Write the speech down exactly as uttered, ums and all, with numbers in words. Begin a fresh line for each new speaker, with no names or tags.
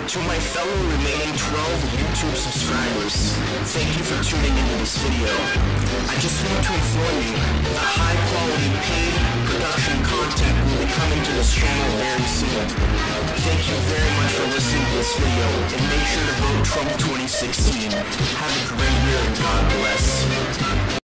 To my fellow remaining twelve YouTube subscribers, thank you for tuning into this video. I just want to inform you that high quality paid production content will be coming to this channel very soon. Thank you very much for listening to this video, and make sure to vote Trump twenty sixteen. Have a great year and God bless.